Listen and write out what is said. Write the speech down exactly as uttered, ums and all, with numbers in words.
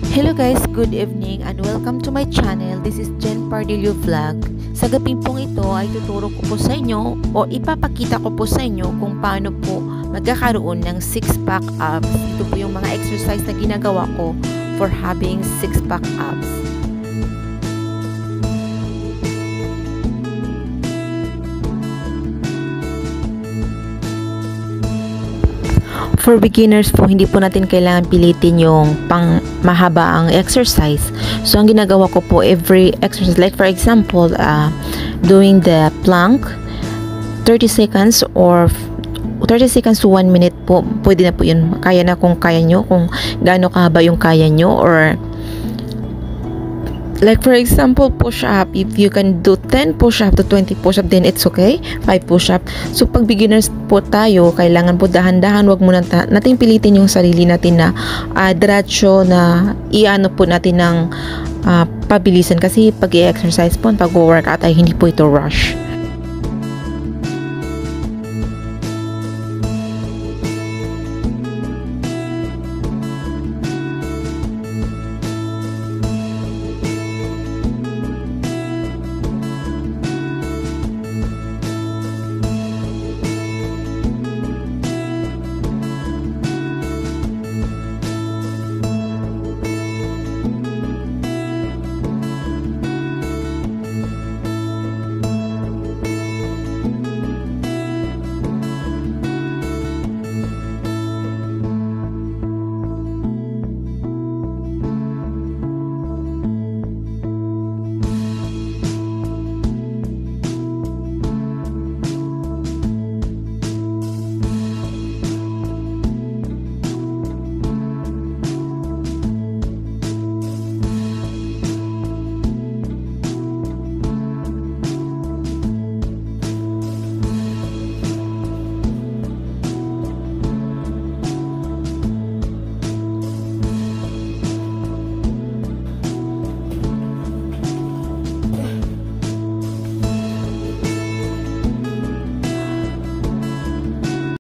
Hello guys, good evening and welcome to my channel. This is Jen Pardillo Vlog. Sa gabing pong ito ay tuturo ko po sa inyo o ipapakita ko po sa inyo kung paano po magkakaroon ng six pack abs. Ito po yung mga exercise na ginagawa ko for having six pack abs. For beginners po, hindi po natin kailangan pilitin yung pang mahaba ang exercise. So, ang ginagawa ko po every exercise, like for example, uh, doing the plank, thirty seconds or thirty seconds to one minute po, pwede na po yun. Kaya na kung kaya nyo, kung gaano kahaba yung kaya nyo, or like for example, push up. If you can do ten push up to twenty push up, then it's okay. five push up. So pag beginners po tayo, kailangan po dahan-dahan, wag muna natin pilitin yung sarili natin na uh, diretso na iano po natin ng uh, pabilisan, kasi pag i-exercise po, pag workout ay hindi po ito rush.